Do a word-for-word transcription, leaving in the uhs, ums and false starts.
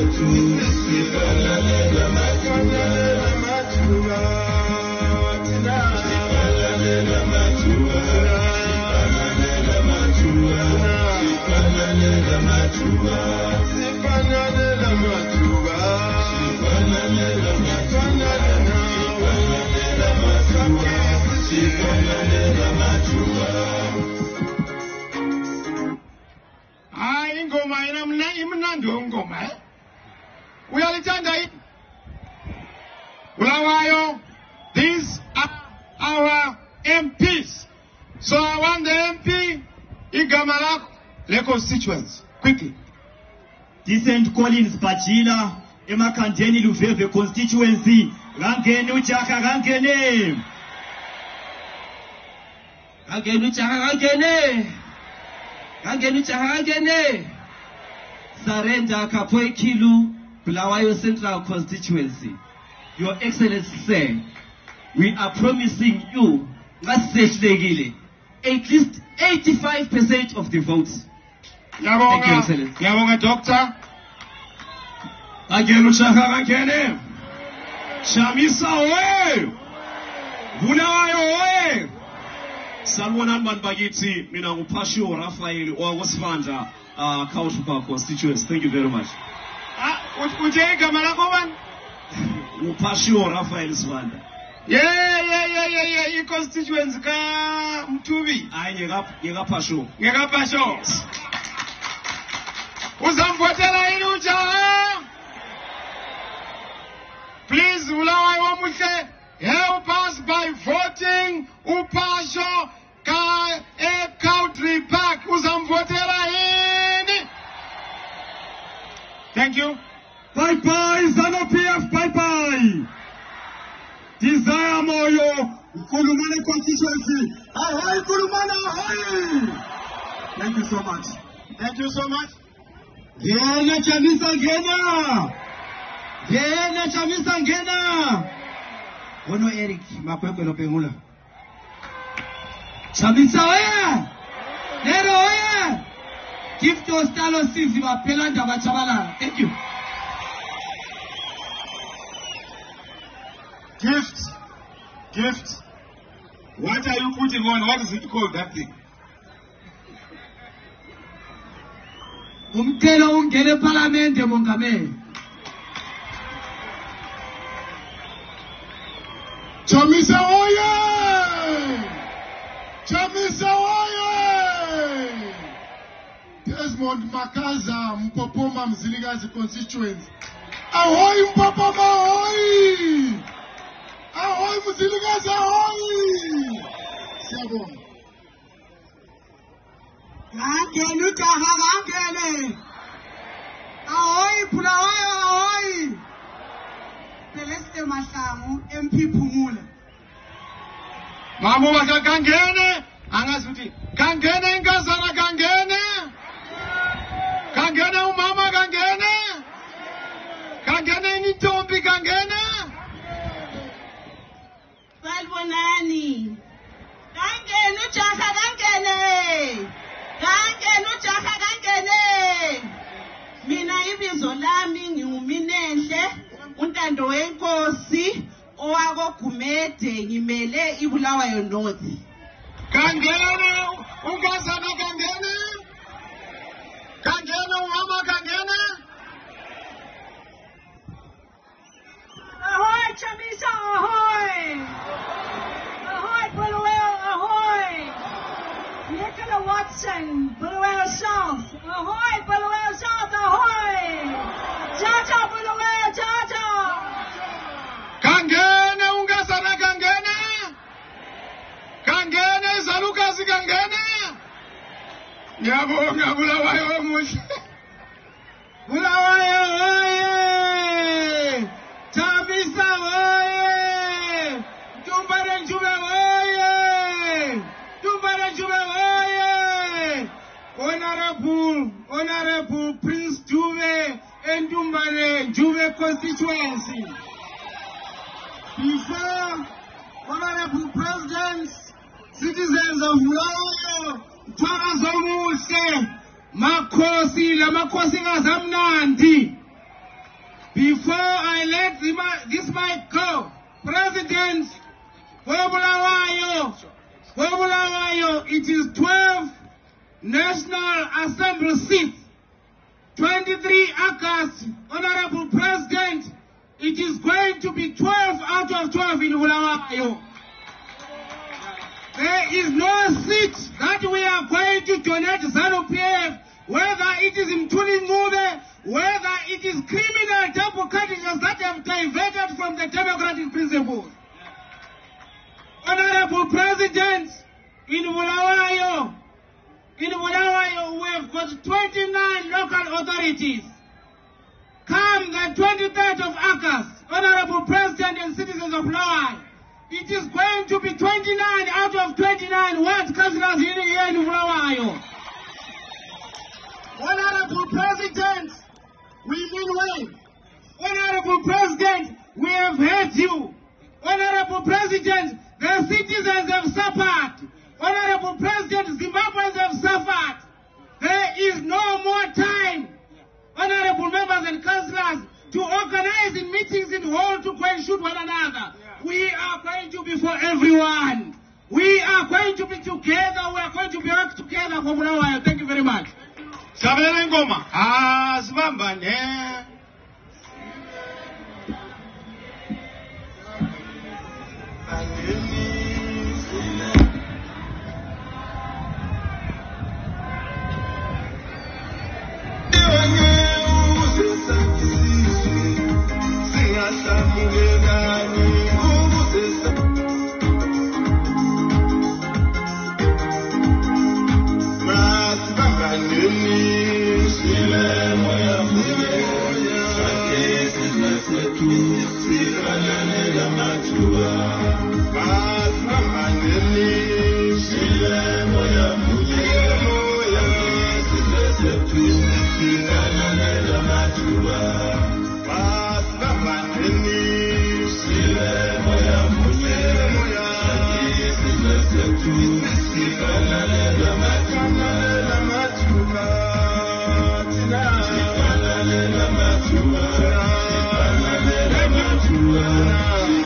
These are our M Ps. So I want the M P Igamalak, the constituents, quickly. Decent Collins Bajila, Emma Kandeni Lufeve constituency, Rangenu Chaka Rangene. Rangenu Chaka Rangene. Rangenu Chaka Rangene. Surrender Kapoe Kilu, Bulawayo Central Constituency. Your Excellency, sir, we are promising you at least eighty-five percent of the votes. Thank you, Excellency. Yabonga, Doctor. Agenu Chaka Rangene. Shamisa Oe. Bulawayo Oe. Salwan Man Bagiti, Mina Upasho, Rafael, or Wasfanda, uh, Kautupa constituents. Thank you very much. Ah, Ujega Malakovan? Upasho, Rafael Swanda. Yeah, yeah, yeah, yeah, yeah, your constituents come to me. I Yega Pasho. Yega Pasho. Uzamvotela inuja. Please, Ulawa Wamuke, help us by voting Upasho ka a country park. Uzamvotela in. Thank you. Bye bye, Zano P F, bye bye. Desire Moyo, Kulumana constituency. Ahoy, Kulumana, ahoy. Thank you so much. Thank you so much. Viena Chamisa Gena. Viena Chamisa Gena. Ono Eric, Makweko no Pengula. Chamisa oya. Nero oya. Give to Stalo Sisi Mapelanda Machabala. Thank you. Gift. Gift. What are you putting on? What is it called, that thing? Umkelo ungele parliamente mongame. Chamisa oye! Chamisa oye! Desmond Makaza, Mpopoma Mziligazi constituents. Ahoy Mpopoma ahoy! Ahoy Mziligazi ahoy! Seven. Rangenu Chaka Rangene. Ahoy Bulawayo ahoy. Celeste Mashamu, M P Pumula. Mamu waka Kangene, Angasuti. Kangene Ngazana Kangene. Kangene umama Kangene. Kangene Nitombi Kangene. Salvonani. Kangene Chaka Kangene. Kangene Chaka Kangene. Mina ibizo lami ngiuminenhle. Untando wenkosi owako Gumede ngimele iBulawayo North. Kangene ungazana Kangene. Kangene umama Kangene. Ahoy Chamisa ahoy. Ahoy Bulawayo ahoy. Nicola Watson Bulawayo South. Ahoy Bulawayo South ahoy. Jaja Bulawayo Jaja. Kangene ungazana Kangene. Kangene zalukazi Kangene. Ngiyabonga Bulawayo omuhle. Bulawayo oye. Chamisa oye. Tumbare Njube oye. Tumbare Njube oye. Honorable, Honorable Prince Juve and Tumbare Juve constituency. Before Honorable Presidents, citizens of Bulawayo, Twarazomuhle, Makosi, la Makosi ngazamnandi. Before I let the, this mic go, President Bulawayo, Bulawayo, it is twelve National Assembly seats, twenty-three acres, Honorable President, it is going to be twelve out of twelve in Bulawayo. There is no seat that we are going to donate ZANU-P F, whether it is in Tulimude, whether it is criminal double candidates that have diverted from the democratic principles. Honorable President, in Bulawayo, in Bulawayo we have got twenty-nine local authorities. Come the twenty-third of August, Honorable President and citizens of Bulawayo, it is going to be twenty-nine out of twenty-nine ward councillors here in Bulawayo. Honorable President, we mean well. Honorable President, we have heard you. Honorable President, the citizens have suffered. Honorable President, Zimbabweans have suffered. There is no more time, honorable members and councillors, to organize in meetings in hall to go and shoot one another. We are going to be for everyone. We are going to be together. We are going to be work together for Bulawayo. Thank you very much. Sabela ngoma. Ah, sibamba ne. Thank you.